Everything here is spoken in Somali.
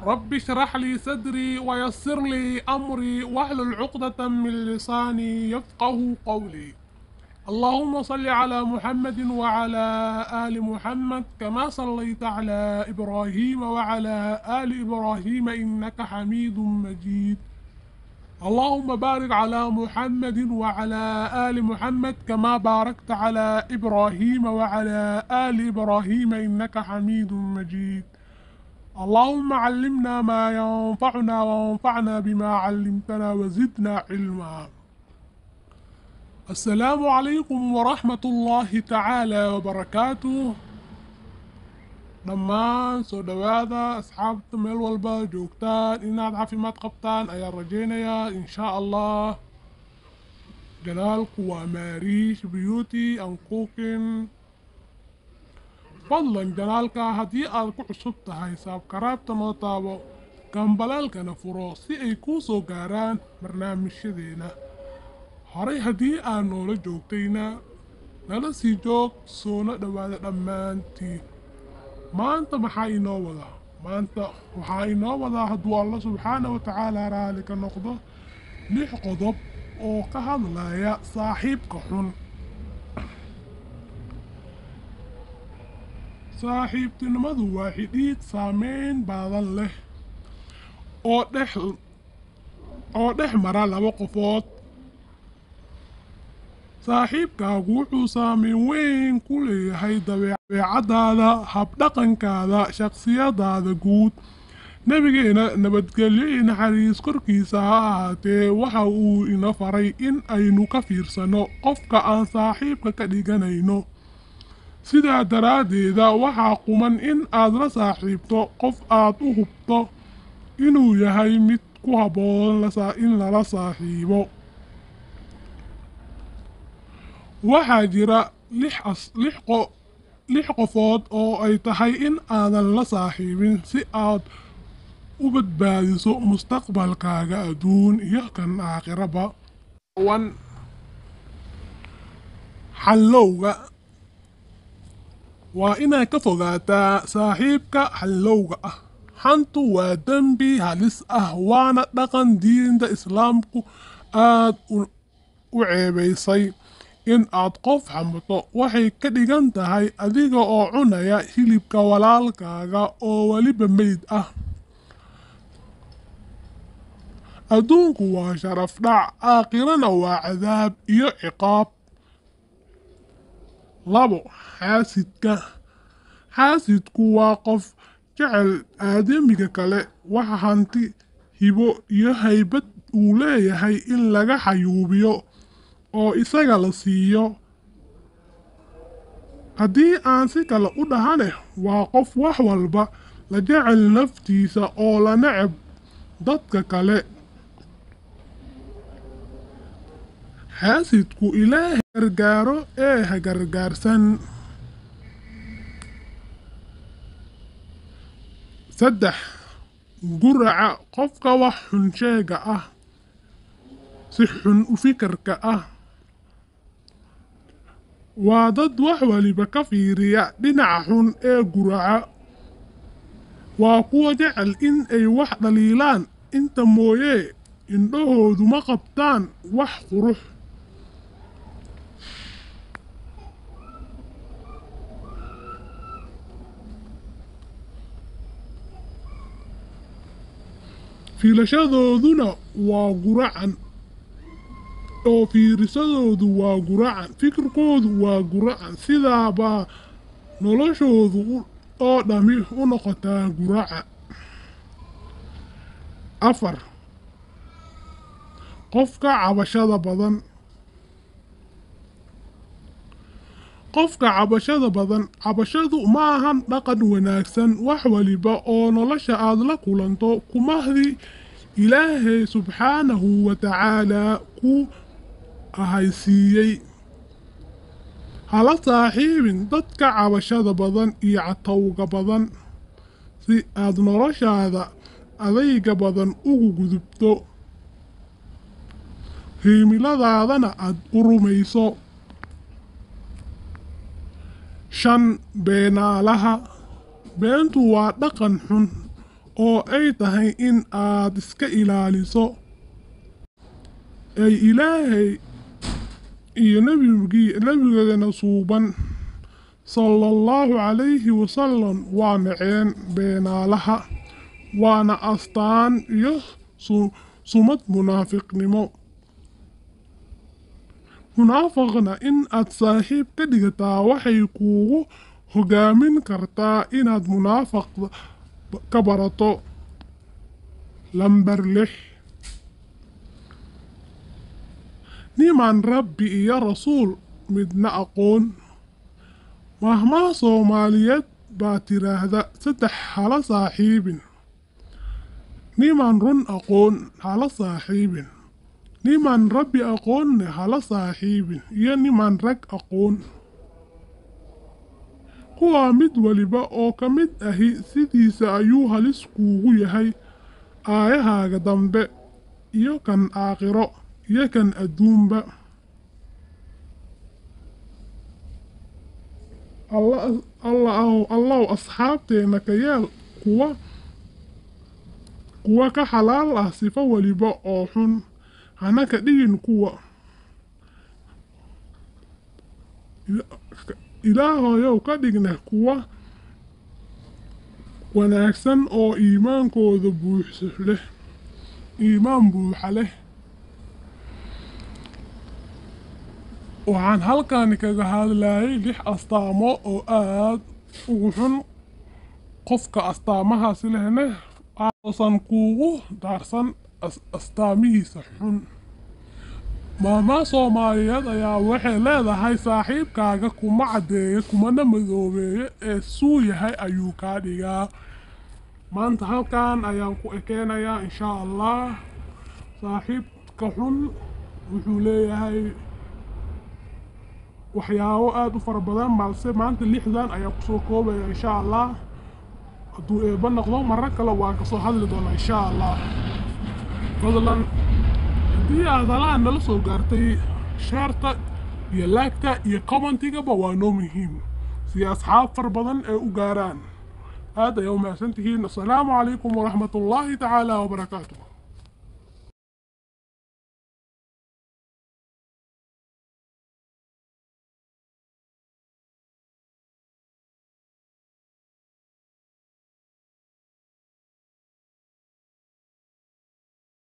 رب اشرح لي صدري ويسر لي أمري واحلل عقدة من لساني يفقه قولي. اللهم صل على محمد وعلى آل محمد كما صليت على إبراهيم وعلى آل إبراهيم إنك حميد مجيد. اللهم بارك على محمد وعلى آل محمد كما باركت على إبراهيم وعلى آل إبراهيم إنك حميد مجيد. اللهم علمنا ما ينفعنا وانفعنا بما علمتنا وزدنا علما. السلام عليكم ورحمة الله تعالى وبركاته. dhammaan soo dhowaada asxaabta meel walba joogtaan inaad caafimaad qabtaan ayaan rajaynayaa insha allah. janaalku waa Marish Beauty and Cooking. fadlan janaalka haddii aad ku cusub tahay saabkaraabta noo taabo gambalaalkana furo si ay kuu soo gaaraan barnaamijyadeena horey haddii aad noola joogtayna nala sii joog soona dhowaada dhammaantiin. maanta maxaa inoo wadaa? maanta waxaa inoo wadaa hadduu alla subxaana wa tacaala raali ka noqdo 6 qodob oo ka hadlaya saaxiibka xun. saaxiibtinimadu waa xidhiidh saameyn badan leh oo dhex mara 2 qofood. saaxiibkaagu wuxuu saameyn weyn ku leeyahay dabeecadaada, habdhaqankaada, shakhsiyadaada guud. nabigeena nabadgelyo iyo naxariis korkiisa ha ahaatee waxa uu ina faray in aynu ka fiirsano qofka aan saaxiibka ka dhiganayno. sidaa daraaddeeda waxaa quman in aad la saaxiibto qof aad u hubto inuu yahay mid ku habboon in lala saaxiibo. waxaa jira 6 qofood oo ay tahay in aadan la saaxiibin si aad u badbaadiso mustaqbalkaaga adduun iyo kan aakhiraba. xallowga waa inaad ka fogaataa saaxiibka xallowga ah. xantu waa dembi halis ah waana dhaqan diinta islaamku aad u ceebaysay. in aad qof xamato waxay ka dhigan tahay adiga oo cunaya hilibka walaalkaaga oo weliba meyd ah. adduunku waa sharaf dhac, aakhirana waa cadaab iyo ciqaab. 2 xaasidku waa qof jecel aadamiga kale waxa hanti, hibo iyo haybad uu leeyahay in laga xayuubiyo oo isaga la siiyo. haddii aan si kale u dhahane waa qof wax walba la jecel naftiisa oo la neceb dadka kale. xaasidku ilaahay gargaaro ee ha gargaarsan. 3 guraca qofka wax xun sheega ah, si xun u fikirka ah. waa dad wax waliba ka fiiriya dhinaca xun ee guraca. waa kuwa jecel in ay wax dhaliilaan inta mooyee indhahoodu ma qabtaan wax qurux. fiilashadooduna waa guracan oo fiirisadoodu waa guracan, fikirkoodu waa guracan. sidaabaa noloshoodu oo dhami u noqotaa guraca. 4 qofka cabashada badan. cabashadu ma ahan dhaqan wanaagsan. wax waliba oo nolosha aad la kulanto kumahdi ilaahay subxaanahu wa tacaalaa ku ahaysiiyey. hala saaxiibin dadka cabashada badan iyo catowga badan si aad noloshaada adayga badan ugu gudubto himiladaadana aad u rumayso. 5 beenaalaha. beentu waa dhaqan xun oo ay tahay in aad iska ilaaliso ay ilaahay iyo nabigeena suuban sallallahu calayhi wasallam waa naceen beenaalaha waana astaan iyo sumad munaafiqnimo. munaafaqna in aad saaxiib ka dhigataa waxay kuugu hogaamin kartaa inaad munaafaq ka barato. lambar 6 nimaan rabbi iyo rasuul midna aqoon. mahmaha Soomaaliyeed baa tiraahda 3 hala saaxiibin. nimaan run aqoon hala saaxiibin, nimaan rabbi aqoonne hala saaxiibin, iyo nimaan rag aqoon. kuwaa mid waliba oo ka mid ahi sidiisa ayuu halis kuugu yahay aayahaaga dambe iyo kan aakhiro iyo kan adduunba. allah asxaabteena ka yeel kuwa ka xalaal ah sifo waliba oo xun, hana ka dhigin kuwa. ilaahayow ka dhigna kuwa wanaagsan oo iimaankooda iimaan buuxa leh. waxaan halkan kaga hadlayay 6 astaamo oo aad ugu xun. qofka astaamahaasi lehna aasan kuugu daarsan astaamihiisa xun. mahmaha Soomaaliyeed ayaa waxay leedahay saaxiibkaaga kuma caddeeyo kumana madoobeeyo ee suu yahay ayuu kaa dhigaa. maanta halkan ayaan ku ekeenayaa insha allah. saaxiibka xun wuxuu leeyahay waxyaabo aad u fara badan, balse maanta 6dan ayaa kusoo koobaya insha allah. hadduu eebba noqdo marar kale waan kasoo hadli doonaa insha allah. fadlan haddii aad halaan nala soo gaartay shaarta iyo laagta iyo commentigaba waa noo muhiim si asxaab far badan ay u gaaraan. aad ayaa u mahadsantihiin. assalaamu calaykum waraxmatullaahi tacaala wabarakaatuh.